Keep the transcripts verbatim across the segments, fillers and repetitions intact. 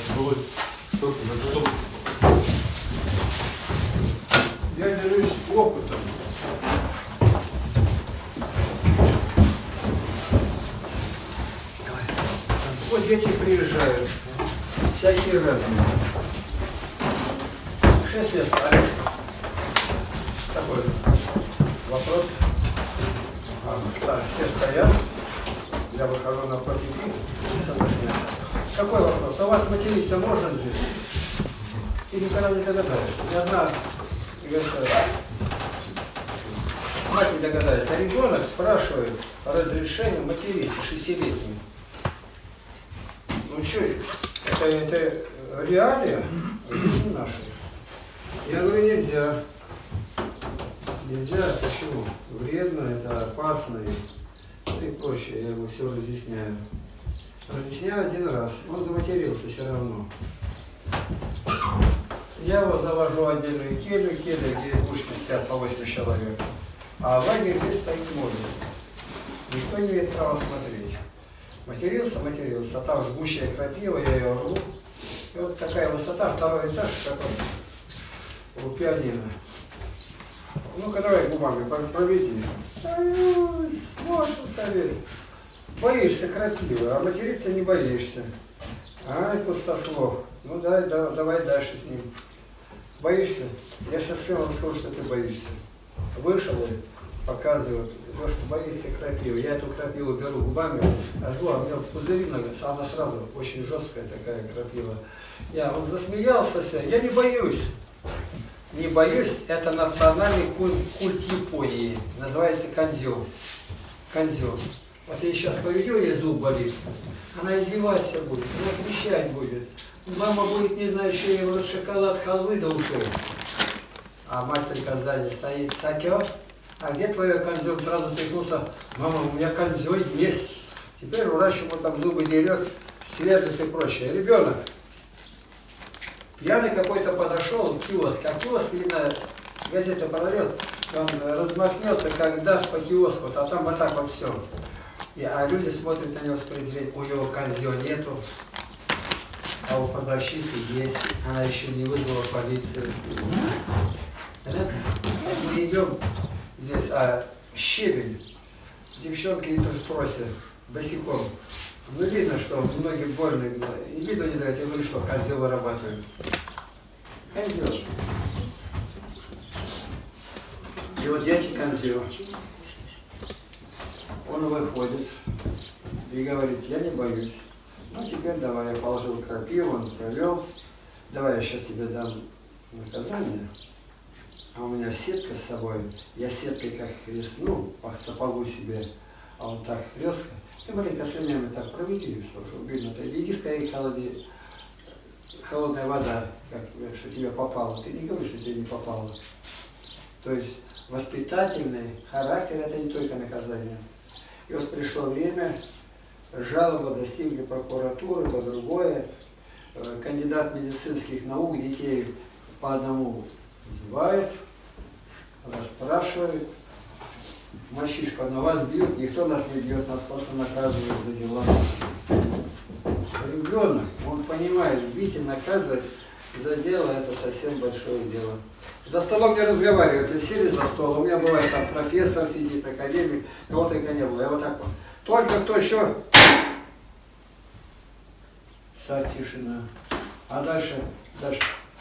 было что-то готово. Я делюсь опытом. Вот дети приезжают, всякие разные. Шесть лет, Алешка. Такой же вопрос. А, да, все стоят. Я выхожу на потеки. Какой вопрос? У вас материться можно здесь? И никогда не догадаешься. Ни одна, говорит, мать не догадается. А ребенок спрашивает разрешение материться шестилетним. Ну что, это, это реалия жизни нашей. Я говорю, нельзя. Нельзя, почему? Вредно, это опасно и прочее. Я ему все разъясняю. Разъясняю один раз. Он заматерился все равно. Я его завожу в отдельную келью, келью, где избушки спят по восемь человек. А лагерь здесь стоит молится. Никто не имеет права смотреть. Матерился, матерился. А там жгущая крапива, я ее рву. И вот такая высота, второй этаж, такой у пианино. Ну-ка давай губами проведи. Сможешь совет. Боишься крапивы, а материться не боишься. Ай, пустослов. Ну дай, да, давай дальше с ним. Боишься? Я сейчас всем расскажу, что ты боишься. Вышел и показывают, Лешка боится крапивы. Я эту крапиву беру губами, жгу, а у меня пузыри много, она сразу очень жесткая такая крапива. Я вот засмеялся все, я не боюсь. Не боюсь, это национальный культ, культ Японии, называется кандзё. Кандзё. Вот я сейчас поведю, ей зуб болит, она издеваться будет, она кричать будет. Мама будет, не знаю, что ей вот шоколад, халвы до ушей. А мать только сзади стоит, Сакё, а где твое кандзё? Сразу тряхнулся, мама, у меня кандзё есть. Теперь врач ему там зубы дерет, следует и прочее. Ребенок. Пьяный какой-то подошел, киоск, а киоск, видно, газету продает, он размахнется, как даст по киоску, а там вот так вот все. И, а люди смотрят на него с презрением, у него кандзё нету, а у продавщицы есть, она еще не вызвала полицию. Мы идем здесь, а щебень, девчонки тоже просят, босиком. Ну, видно, что многие больные, и виду не дают. Я говорю, что кандзё вырабатывают. Кандзё. И вот дети кандзё. Он выходит и говорит, я не боюсь. Ну, теперь давай, я положил крапиву, он провел. Давай я сейчас тебе дам наказание. А у меня сетка с собой. Я сеткой как хлестну, по сапогу себе, а он так хлестко. Ты маленько слюнями так проведи, чтобы видно, ты иди скорее холоди, холодная вода, как, что тебе попало. Ты не говоришь, что тебе не попало. То есть воспитательный характер – это не только наказание. И вот пришло время, жалобы достигли прокуратуры, по другое. Кандидат медицинских наук детей по одному называет, расспрашивает. Мальчишка, на вас бьют, никто нас не бьет, нас просто наказывают за дела. Ребенок, он понимает, бить и наказывать за дело – это совсем большое дело. За столом не разговаривают, и сели за стол. У меня бывает там профессор сидит, академик, кого только не было. Я вот так вот. Только кто еще? Сядь, тишина. А дальше, дальше.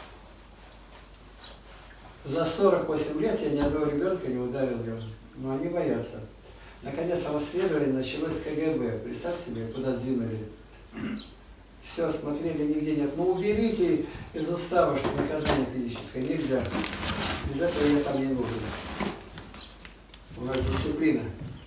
За сорок восемь лет я ни одного ребенка не ударил. Но они боятся. Наконец расследование началось с ка гэ бэ. Представь себе, куда сдвинули. Все, смотрели, нигде нет. Ну уберите из устава, что наказание физическое нельзя. Без этого я там не нужен. У нас дисциплина.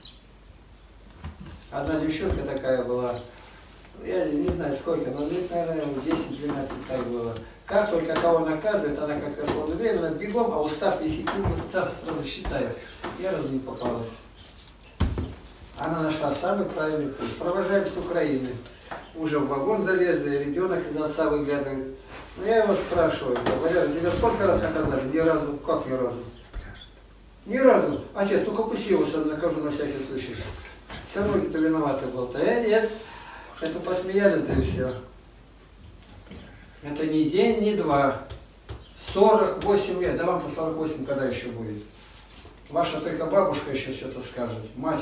Одна девчонка такая была, я не знаю сколько, но лет, наверное, десять-двенадцать так было. Как только кого наказывает, она как-то своевременно бегом, а устав висит, устав сразу считает. Я разу не попалась. Она нашла самый правильный путь. Провожаем с Украины. Уже в вагон залезли, ребенок из отца выглядывает. Ну я его спрашиваю, говорят, тебя сколько раз наказали? Ни разу. Как ни разу? Ни разу. Отец, только пусть его накажу на всякий случай. Все равно кто виноватый был. Да нет. Это посмеялись, да и все. Это не день, не два. сорок восемь лет. Да вам-то сорок восемь когда еще будет? Ваша только бабушка еще что-то скажет. Мать.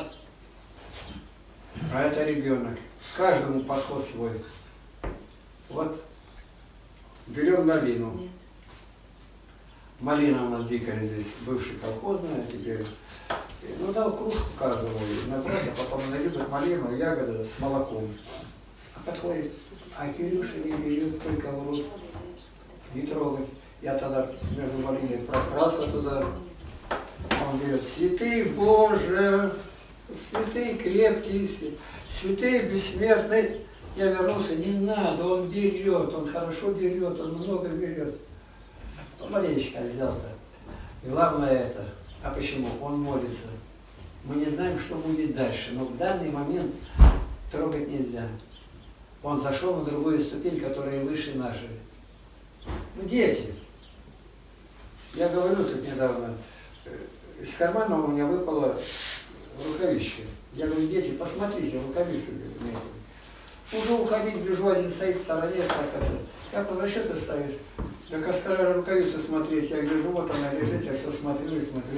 А это ребенок. Каждому подход свой. Вот. Берем малину. Малина у нас дикая здесь, бывшая колхозная, теперь. Ну, дал кружку каждому набрать, а потом она любит малину, ягоды с молоком. А подходит, а Кирюша не берет только в рот. Не трогать. Я тогда между малиной прокрался туда. Он говорит, святые Боже, святые крепкие, святые бессмертные. Я вернулся, не надо, он берет, он хорошо берет, он много берет. Маленечко взял-то. Главное это. А почему? Он молится. Мы не знаем, что будет дальше, но в данный момент трогать нельзя. Он зашел на другую ступень, которая выше нашей. Ну, дети. Я говорю тут недавно, из кармана у меня выпало рукавище. Я говорю, дети, посмотрите, рукавицы. Уже уходить, гляжу, один стоит в стороне, так это. Как он, за что ты стоишь? Так я скажу, рукавицу смотреть, я гляжу, вот она лежит, я все смотрю и смотрю.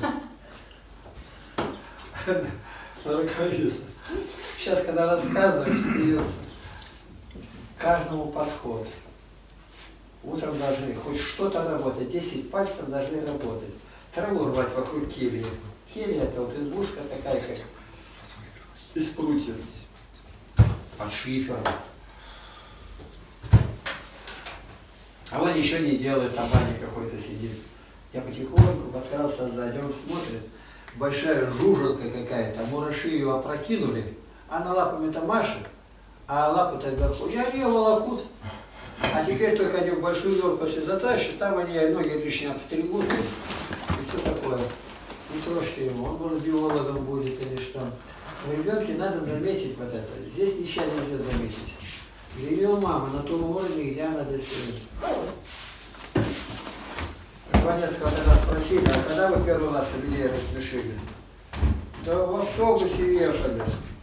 На рукавицу. Сейчас, когда рассказываю, смеется. Каждому подход. Утром должны хоть что-то работать, десять пальцев должны работать. Траву рвать вокруг кельи. Келья это вот избушка такая, как из прутьев. Под шифером. А он еще не делает, там баня какой-то сидит. Я потихоньку подкрался сзади, он смотрит, большая жужелка какая-то, мураши ее опрокинули, она лапами-то машет, а лапы-то вверху. Я ее волокут. А теперь только они в большую норку если затащат, там они ноги лишние обстригут и все такое. Не трожьте его, он может биологом будет или что. У ребенка надо заметить вот это. Здесь ничего нельзя заметить. Живет мама на том уровне, где она достигнет. Иванецкого тогда спросили, а когда вы первый раз людей рассмешили? Да в автобусе ехали.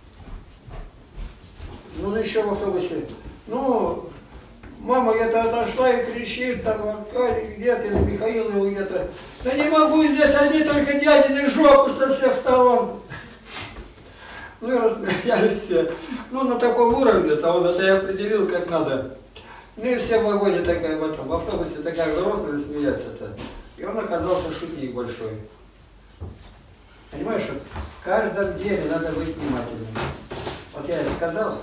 Ну, еще в автобусе. Ну, мама где-то отошла и кричит, там, Аркадий где-то, или Михаил его где-то. Да не могу здесь, одни только дядины жопы со всех сторон. Ну и рассмеялись все. Ну, на таком уровне, то он это и определил, как надо. Ну и все в вагоне такая в этом, в автобусе такая взрослая смеяться-то. И он оказался шутник большой. Понимаешь, вот в каждом деле надо быть внимательным. Вот я сказал,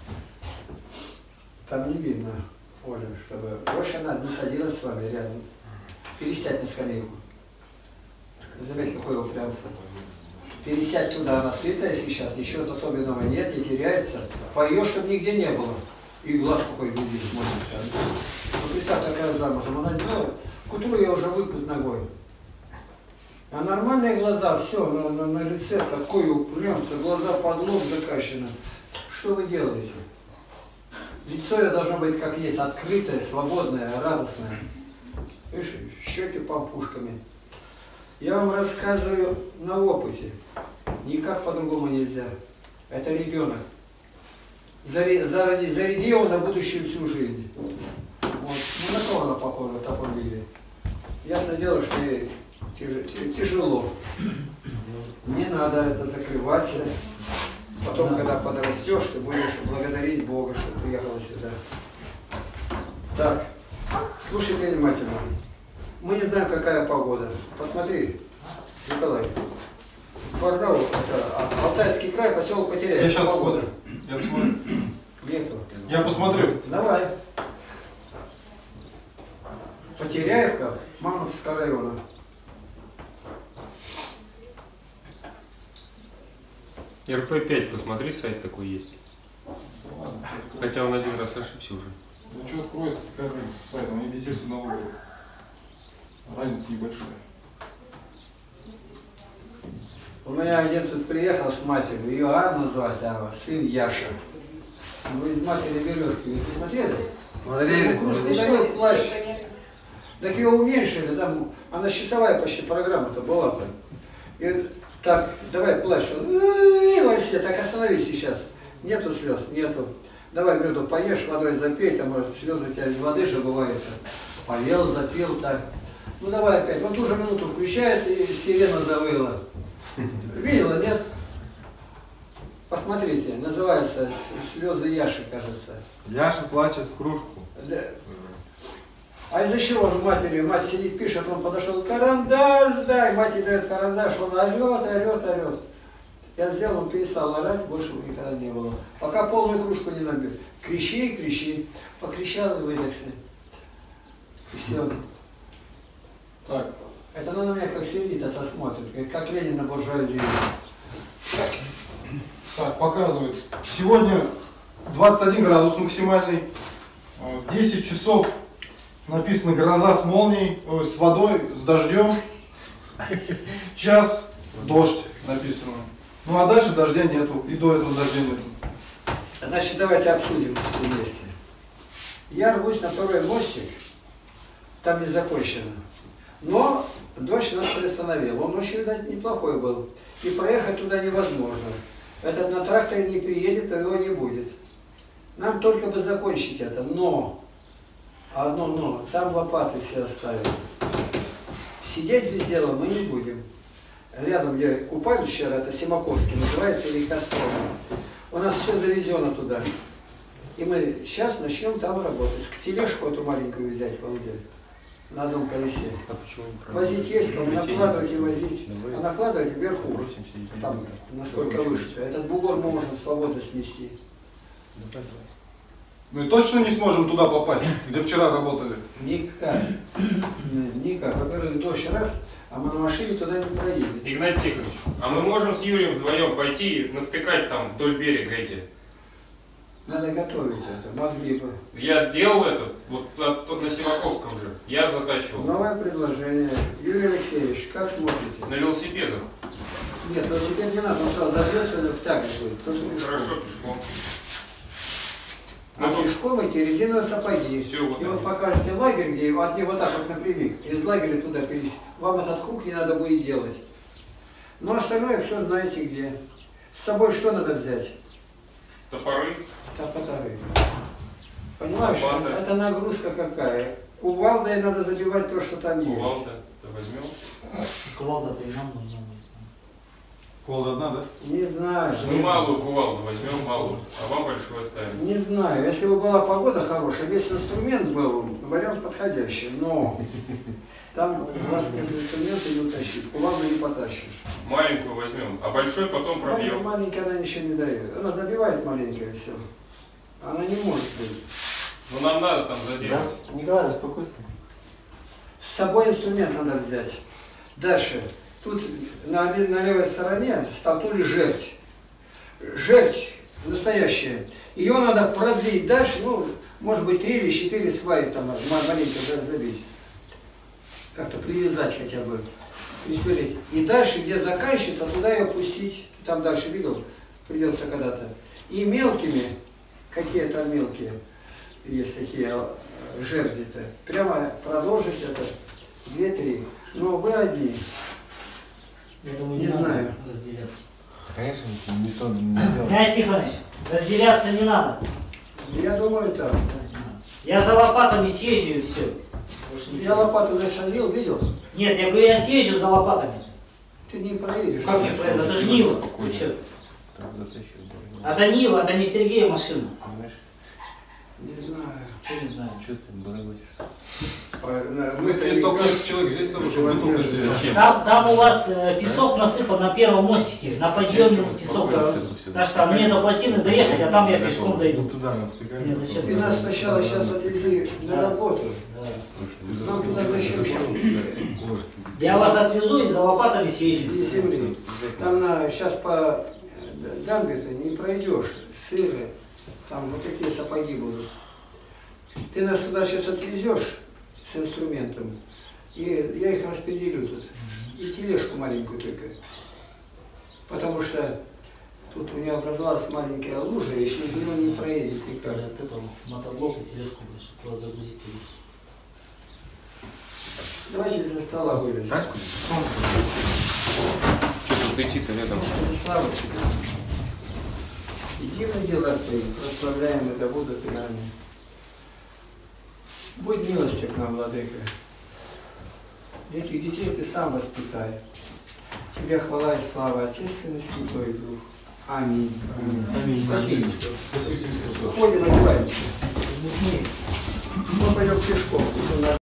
там не видно, Оля, чтобы больше она не садилась с вами рядом. Пересядь на скамейку. Заметь, какое упрямство. Пересядь туда, она сытая сейчас, ничего особенного нет, не теряется. Поешь, чтобы нигде не было. И глаз какой видит, смотрит. Ну, представь, такая замужем, она делает. К утру я уже выпнут ногой. А нормальные глаза, все, на, на, на лице такое упрямство, глаза под лоб закащены. Что вы делаете? Лицо ее должно быть как есть, открытое, свободное, радостное. Видишь, щеки пампушками. Я вам рассказываю на опыте. Никак по-другому нельзя. Это ребенок. Заряди, заряди его на будущую всю жизнь. Вот. Ну на кого она похожа в таком виде? Ясно дело, что ей тяжело. Не надо это закрывать. Потом, когда подрастешь, ты будешь благодарить Бога, что приехала сюда. Так, слушайте внимательно. Мы не знаем, какая погода. Посмотри, Николай. Барнаул, это Алтайский край, поселок Потеряев. Я сейчас посмотрю. Я посмотрю. Нету. Я посмотрю. Давай. Потеряевка, Мамонтовского района. эр пэ пять, посмотри, сайт такой есть. Хотя он один раз ошибся уже. Ну что откроется, какая разница с сайтом, они везде с одного года. Разница небольшая. У меня один тут приехал с матерью, ее Анна звать, а сын Яша. Ну из матери веревки, вы посмотрели? Смотрели, смотрели. Плащ. Так ее уменьшили, там, она часовая почти программа-то была-то. И так, давай плащ. И вообще, так остановись сейчас. Нету слез, нету. давай меду поешь, водой запей, там может слезы у тебя из воды же бывает. Поел, запил так. Ну давай опять. Вот ту же минуту включает и сирена завыла. Видела, нет? Посмотрите, называется «Слезы Яши», кажется. Яша плачет в кружку. Да. А из-за чего он матери, мать сидит, пишет, он подошел, карандаш дай, мать ей дает карандаш, он орет, орет, орет. Я сделал, он перестал орать, больше его никогда не было. Пока полную кружку не набил. Кричи, кричи. Покричал и выдохся. И все. Так. Это она на меня как сидит, это смотрит, как Ленин на буржуазии. Так, показывает. Сегодня двадцать один градус максимальный. десять часов написано гроза с молнией, ой, с водой, с дождем. В час дождь написано. Ну а дальше дождя нету. И до этого дождя нету. Значит, давайте обсудим все вместе. Я рвусь на второй мостик. Там не закончено. Но дождь нас приостановил. Он очень, видать, неплохой был. И проехать туда невозможно. Этот на тракторе не приедет, то его не будет. Нам только бы закончить это. Но, одно но, там лопаты все оставили. Сидеть без дела мы не будем. Рядом, где купались вчера, это Симаковский, называется, или Костров. У нас все завезено туда. И мы сейчас начнем там работать. Тележку эту маленькую взять, Володя, на одном колесе. А почему Возить есть, кому накладывать и возить. А накладывать вверху, там, насколько выше. Этот бугор можно свободно смести. Мы точно не сможем туда попасть, где вчера работали? Никак. Никак. Во-первых, дождь раз, а мы на машине туда не проедем. Игнат Тихонович, а мы можем с Юрием вдвоем пойти и навтыкать там вдоль берега эти? Надо готовить это, могли бы. Я делал это, вот на, на Симаковском же, я затачивал. Новое предложение. Юрий Алексеевич, как смотрите? На велосипедах. Нет, велосипед не надо, он сразу забьется, он так же будет. Только пешком. Хорошо, пешком. А Ну, пешком эти резиновые сапоги. Все, вот и вот они. покажете лагерь, где от него вот так вот напрямик, из лагеря туда перейти. Вам этот круг не надо будет делать. Но остальное все знаете где. С собой что надо взять? Топоры. Топоры. Понимаешь, Лопата. это нагрузка какая. Кувалдой надо забивать то, что там есть. Кувалда. Да возьмем. Кувалда-то и нам нужна. Кувалда одна, да? Не знаю. Мы малую кувалду возьмем, малую, а вам большую оставим. Не знаю. Если бы была погода хорошая, весь инструмент был, вариант подходящий. Но там ваши инструменты не утащить. Кувалду не потащишь. Маленькую возьмем, а большой потом пробьем. Маленькая она ничего не дает. Она забивает маленькая и все. Она не может быть. Но нам надо там заделать. Да? Николай, успокойся. С собой инструмент надо взять. Дальше. Тут на, на левой стороне столкнули жерть. Жерть настоящая. Ее надо продлить дальше, ну, может быть, три или четыре сваи там маленько забить. Как-то привязать хотя бы. Присмотреть. И дальше, где заканчивается, туда ее пустить. Там дальше видел, придется когда-то. И мелкими, какие там мелкие, есть такие жерди-то, прямо продолжить это. Две-три. Но вы одни. Я думаю, Не не, знаю. надо разделяться. Конечно, никто не делает. Игнат Тихонович, разделяться не надо. Я думаю, так. Да, не надо. Я за лопатами съезжу и все. Я лопату засадил, видел? Нет, я говорю, я съезжу за лопатами. Ты не проедешь. Как не проеду? Это же Нива. Ты что? Это Нива, это не Сергея машина. Не знаю. Что не знаю. Что ты барагодишься? Мы-то Если только никак- человек здесь, чтобы бутылку сделать. Там, там у вас э, песок насыпан на первом мостике, на подъеме песок. Так что мне до плотины доехать, а там я пешком дойду. Вот туда натыкаем. Мне зачем? Ты нас сначала сейчас отвези на работу. Да. Слушай, Нам туда зачем сейчас? Я вас отвезу и за лопатами съезжу. Из земли. Там на, сейчас по э, дамбе ты не пройдешь. Сыры. Там вот такие сапоги будут. Ты нас туда сейчас отвезешь с инструментом. И я их распределю тут. И тележку маленькую только. Потому что тут у меня образовалась маленькая лужа, и через него не проедет никак. От этого мотоблока тележку, чтобы туда загрузить тележку. Давайте из-за стола вылезем. Тачку? Что тут идти-то рядом? Слава. Единое дело Ты, прославляем и да будут и нами. Будь милостив к нам, Владыка. Этих детей Ты сам воспитай. Тебе хвала и слава, Отец, Сын и Святой Дух. Аминь. Аминь. Спасибо, Христос. Ходим, одеваемся. Мы пойдем пешком.